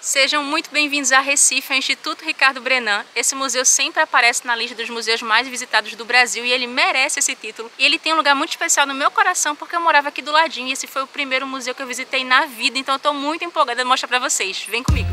Sejam muito bem-vindos a Recife, ao Instituto Ricardo Brenan. Esse museu sempre aparece na lista dos museus mais visitados do Brasil e ele merece esse título. E ele tem um lugar muito especial no meu coração porque eu morava aqui do ladinho e esse foi o primeiro museu que eu visitei na vida, então eu tô muito empolgada de mostrar pra vocês. Vem comigo!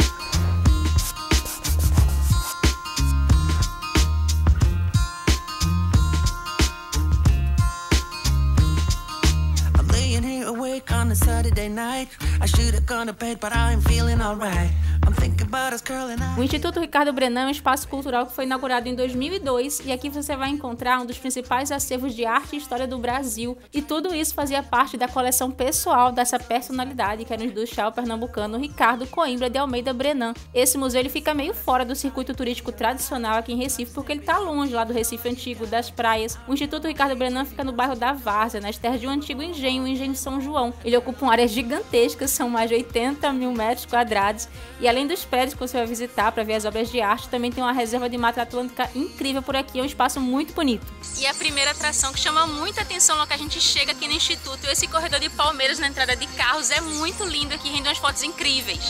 On a Saturday night, I should have gone to bed, but I'm feeling alright. I'm thinking about us curling up. O Instituto Ricardo Brenan é um espaço cultural que foi inaugurado em 2002 e aqui você vai encontrar um dos principais acervos de arte e história do Brasil. E tudo isso fazia parte da coleção pessoal dessa personalidade, que era o industrial pernambucano Ricardo Coimbra de Almeida Brenan. Esse museu ele fica meio fora do circuito turístico tradicional aqui em Recife, porque ele tá longe lá do Recife antigo, das praias. O Instituto Ricardo Brenan fica no bairro da Várzea, nas terras de um antigo engenho, o Engenho São João. Ele ocupa uma área gigantesca, são mais de 80 mil metros quadrados, e além dos prédios que você vai visitar para ver as obras de arte, também tem uma reserva de Mata Atlântica incrível por aqui, é um espaço muito bonito. E a primeira atração que chama muita atenção logo que a gente chega aqui no Instituto, esse corredor de palmeiras na entrada de carros é muito lindo aqui, rende umas fotos incríveis.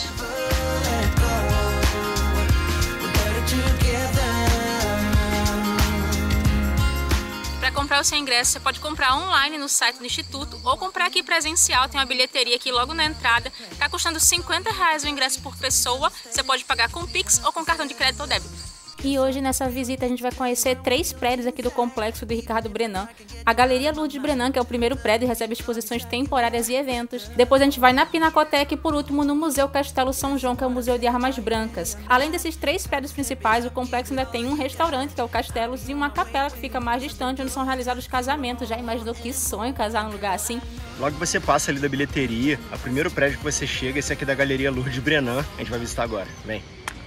Para comprar o seu ingresso, você pode comprar online no site do Instituto ou comprar aqui presencial, tem uma bilheteria aqui logo na entrada. Tá custando R$50 o ingresso por pessoa, você pode pagar com Pix ou com cartão de crédito ou débito. E hoje nessa visita a gente vai conhecer 3 prédios aqui do complexo do Ricardo Brenan. A Galeria Lourdes Brenan, que é o primeiro prédio e recebe exposições temporárias e eventos. Depois a gente vai na Pinacoteca e por último no Museu Castelo São João, que é o Museu de Armas Brancas. Além desses 3 prédios principais, o complexo ainda tem um restaurante, que é o Castelos, e uma capela que fica mais distante, onde são realizados casamentos. Já imaginou que sonho casar num lugar assim? Logo que você passa ali da bilheteria, o primeiro prédio que você chega, esse aqui da Galeria Lourdes Brenan, a gente vai visitar agora. Vem!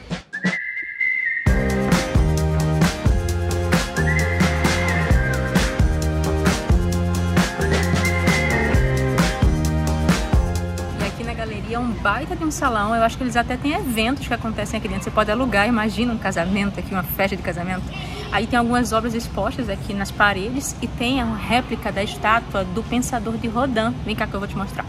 É um baita de um salão, eu acho que eles até têm eventos que acontecem aqui dentro, você pode alugar, imagina um casamento aqui, uma festa de casamento. Aí tem algumas obras expostas aqui nas paredes e tem a réplica da estátua do Pensador de Rodin. Vem cá que eu vou te mostrar.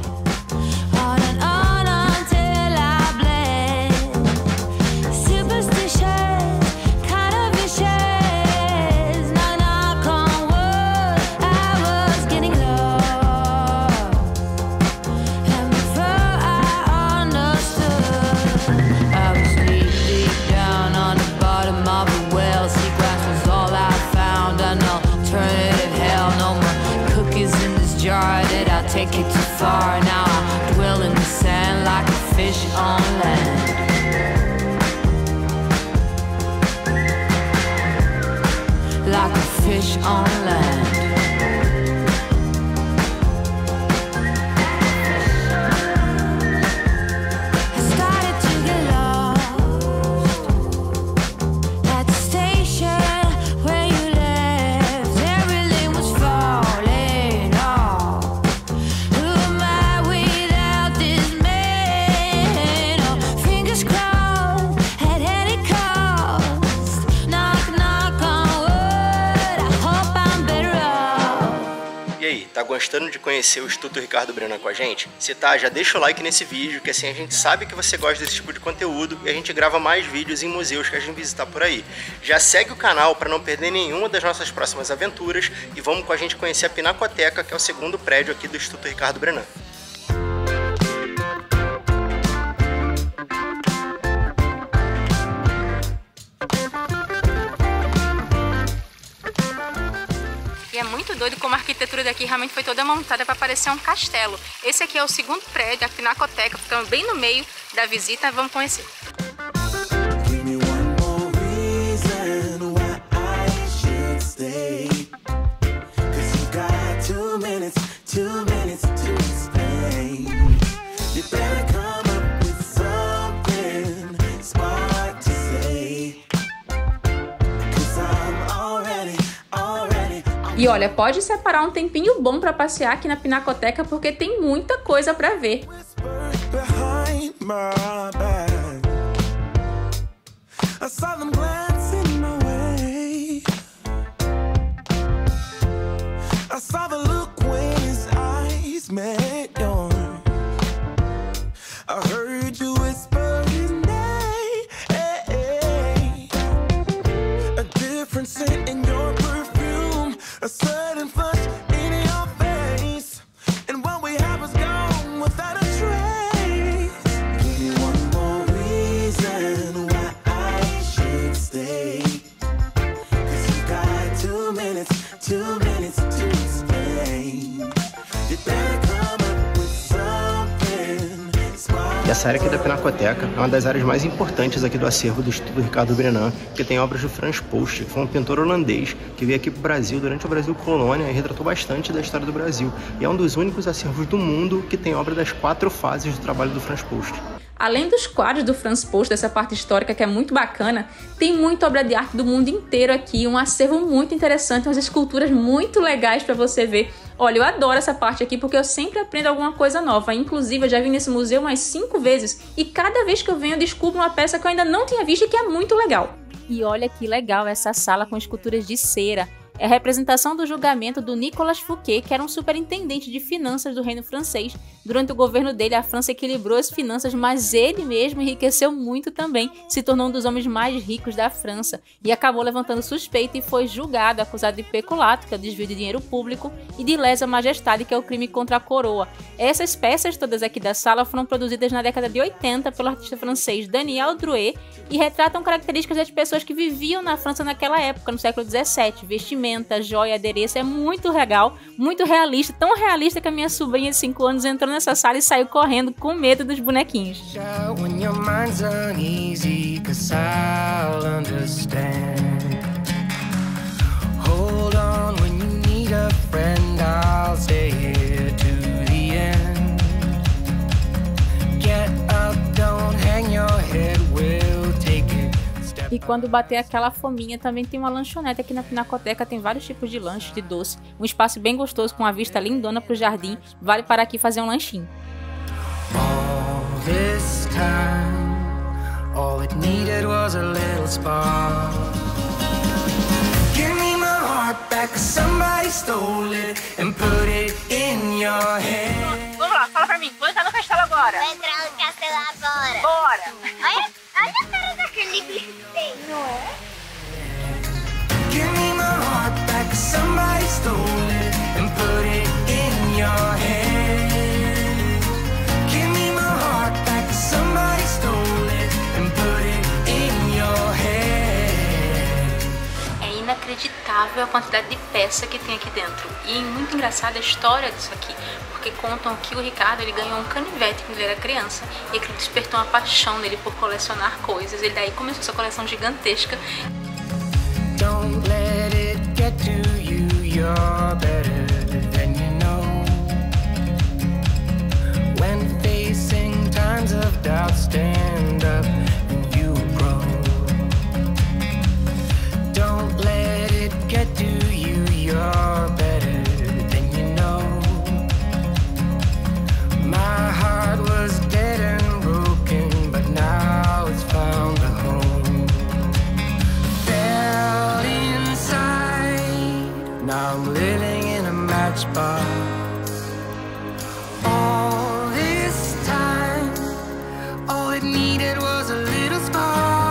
Take it too far now. I dwell in the sand like a fish on land. Like a fish on land. Tá gostando de conhecer o Instituto Ricardo Brenan com a gente? Se tá, já deixa o like nesse vídeo, que assim a gente sabe que você gosta desse tipo de conteúdo e a gente grava mais vídeos em museus que a gente visitar por aí. Já segue o canal para não perder nenhuma das nossas próximas aventuras e vamos com a gente conhecer a Pinacoteca, que é o segundo prédio aqui do Instituto Ricardo Brenan. E é muito doido como a arquitetura daqui realmente foi toda montada para parecer um castelo. Esse aqui é o segundo prédio, a Pinacoteca, ficando bem no meio da visita. Vamos conhecer. E olha, pode separar um tempinho bom para passear aqui na Pinacoteca porque tem muita coisa para ver. I heard you whisper Essa área aqui da Pinacoteca é uma das áreas mais importantes aqui do acervo do Instituto Ricardo Brenan, que tem obras do Frans Post, que foi um pintor holandês que veio aqui para o Brasil durante o Brasil Colônia e retratou bastante da história do Brasil. E é um dos únicos acervos do mundo que tem obra das 4 fases do trabalho do Frans Post. Além dos quadros do Frans Post, dessa parte histórica que é muito bacana, tem muita obra de arte do mundo inteiro aqui, um acervo muito interessante, umas esculturas muito legais para você ver. Olha, eu adoro essa parte aqui porque eu sempre aprendo alguma coisa nova. Inclusive, eu já vim nesse museu umas 5 vezes e cada vez que eu venho eu descubro uma peça que eu ainda não tinha visto e que é muito legal. E olha que legal essa sala com esculturas de cera. É a representação do julgamento do Nicolas Fouquet, que era um superintendente de finanças do reino francês. Durante o governo dele, a França equilibrou as finanças, mas ele mesmo enriqueceu muito também, se tornou um dos homens mais ricos da França e acabou levantando suspeita e foi julgado, acusado de peculato, que é o desvio de dinheiro público, e de lesa majestade, que é o crime contra a coroa. Essas peças todas aqui da sala foram produzidas na década de 80 pelo artista francês Daniel Drouet e retratam características das pessoas que viviam na França naquela época, no século XVII, vestimenta, joia, adereço, é muito legal, muito realista, tão realista que a minha sobrinha de 5 anos entrou nessa sala e saiu correndo com medo dos bonequinhos. E quando bater aquela fominha, também tem uma lanchonete aqui na Pinacoteca, tem vários tipos de lanches, de doce, um espaço bem gostoso com uma vista lindona pro jardim, vale parar aqui fazer um lanchinho. Vamos lá, fala pra mim, vou entrar no castelo agora. Vou entrar no castelo agora. Bora! Olha a cara daquele bicho feio, não é? Give me my heart back, somebody stole it and put it in your head. Give me my heart back, somebody stole it and put it in your head. É inacreditável a quantidade de peça que tem aqui dentro. E muito engraçada a história disso aqui, porque contam que o Ricardo ele ganhou um canivete quando ele era criança e aquilo despertou uma paixão nele por colecionar coisas. Ele daí começou essa coleção gigantesca. Don't let it get to you, you're better than you know. When facing times of doubt, stand up and you grow. Don't let it get to you, you're better than you know. My heart was dead and broken, but now it's found a home. Fell inside, now I'm living in a matchbox. All this time, all it needed was a little spark.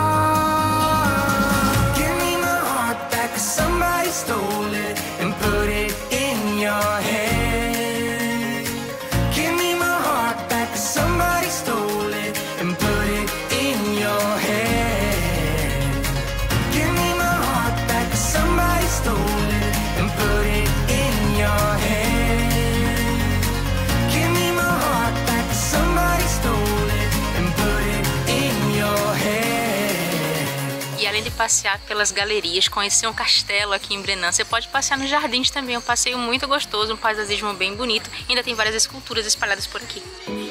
Give me my heart back, 'cause somebody stole it and put it in your head. Give me my heart back, 'cause somebody stole it and put it in your head. Give me my heart back, 'cause somebody stole it and put it in your head. Give me my heart back, 'cause somebody stole it and put it in your head. E além de passear pelas galerias, conhecer um castelo aqui em Brenan, você pode passear nos jardins também, um passeio muito gostoso, um paisagismo bem bonito. Ainda tem várias esculturas espalhadas por aqui.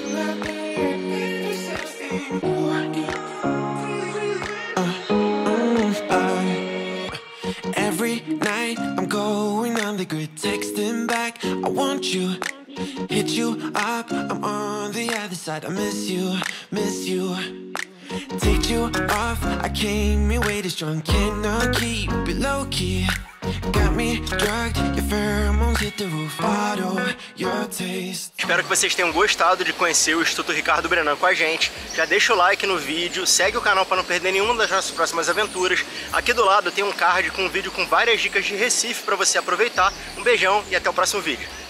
Every night I'm going on the grid, texting back, I want you, hit you up, I'm on the other side, I miss you, miss you. Take you off, I came in way too strong, cannot keep it low key. Got me drugged, your pheromones hit the roof, auto, your taste. Espero que vocês tenham gostado de conhecer o Instituto Ricardo Brenan com a gente. Já deixa o like no vídeo, segue o canal para não perder nenhuma das nossas próximas aventuras. Aqui do lado tem um card com um vídeo com várias dicas de Recife para você aproveitar. Um beijão e até o próximo vídeo.